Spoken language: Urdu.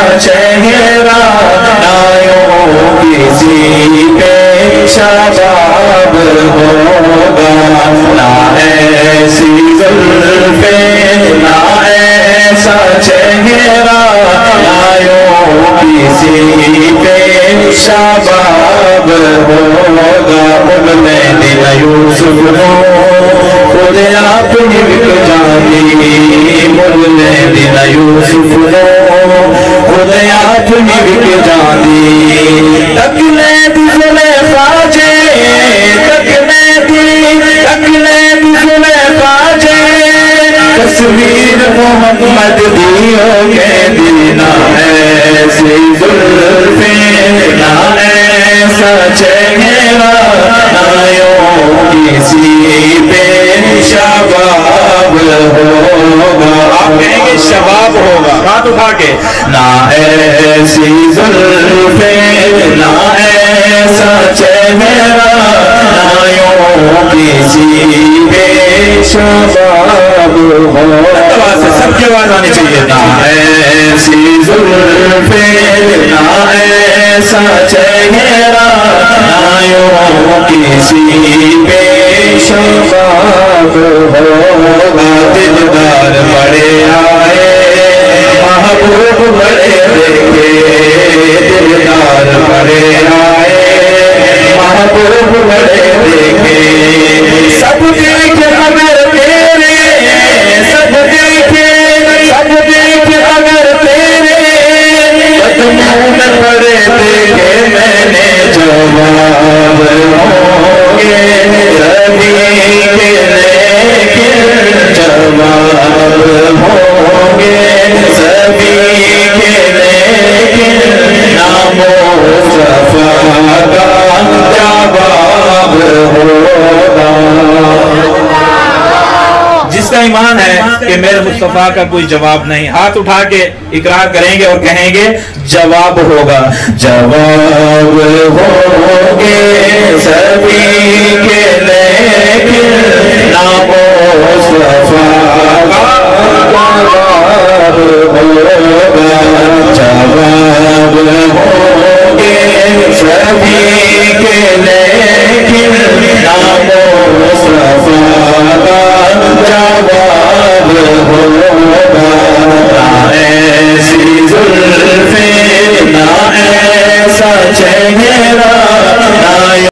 چہرہ نہ یوں کسی پہ شباب ہوگا، نہ ایسی زلفیں نہ ایسا چہرہ نہ یوں کسی پہ شباب ہوگا۔ مغلے دل یوسف ہو خود اپنی بک جانی، مغلے دل یوسف ہو خود اپنی بک جانی، تکلے دل خواجے تکلے دل خواجے، تصویر محمد دیو کے دینا ایسی زلفیں نہ ایسا چہرہ نہ یوں کسی پہ شباب ہوگا۔ آپ کہیں گے شباب ہوگا، ہاتھ اٹھا کے، نہ ایسی زلفیں نہ ایسا چہرہ نہ یوں کسی پہ شباب ہوگا۔ سب کی آواز آنی چاہیے، نہ ایسی زلفیں نہ ایسا چہرہ نہ یوں کسی پہ شباب ہوگا۔ دلدار بڑے آئے محبوب بڑے دیکھے، دلدار بڑے آئے محبوب بڑے دیکھے، سب دیکھے اگر تیرے، سب دیکھے اگر تیرے قدموں میں پڑے دیکھے، میں نے جواب ہوں گے سبھی کے، لیکن جواب ہوں گے سبھی کے، لیکن نام مصطفیٰ کا جواب ہوگا۔ جس کا ایمان ہے کہ میرے مصطفیٰ کا کوئی جواب نہیں، ہاتھ اٹھا کے اقرار کریں گے اور کہیں گے جواب ہوگا، جواب ہوں گے سبھی کے، لیکن نام